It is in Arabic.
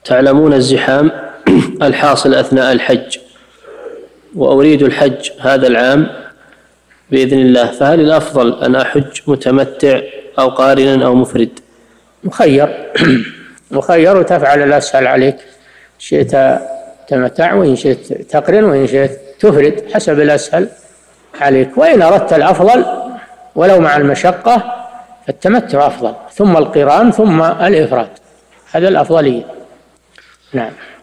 تعلمون الزحام الحاصل أثناء الحج، وأريد الحج هذا العام بإذن الله، فهل الأفضل أن أحج متمتع أو قارنا أو مفرد؟ مخير وتفعل الأسهل عليك، شئت تمتع وإن شئت تقرن وإن شئت تفرد حسب الأسهل عليك. وإن أردت الأفضل ولو مع المشقة فالتمتع أفضل، ثم القران ثم الإفراد، هذا الأفضلية. نعم.